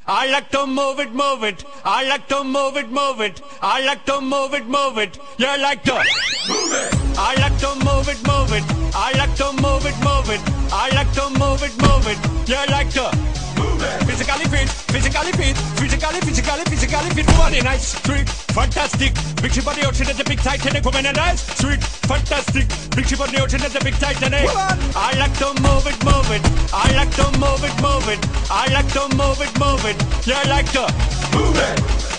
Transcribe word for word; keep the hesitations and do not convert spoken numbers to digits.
I like to move it, move it. I like to move it, move it. I like to move it, move it. You like to move it. I like to move it, move it. I like to move it, move it. I like to move it, move it. You like to move it. Physically fit, physically fit, physically, physically, physically fit. Body nice, sweet, fantastic. Big ship on the ocean at the big Titanic. Woman and nice, sweet, fantastic. Big ship on the ocean at the big Titanic. I like to move it, move it. I like to move it, move it. I like to move it, move it. You like to move it.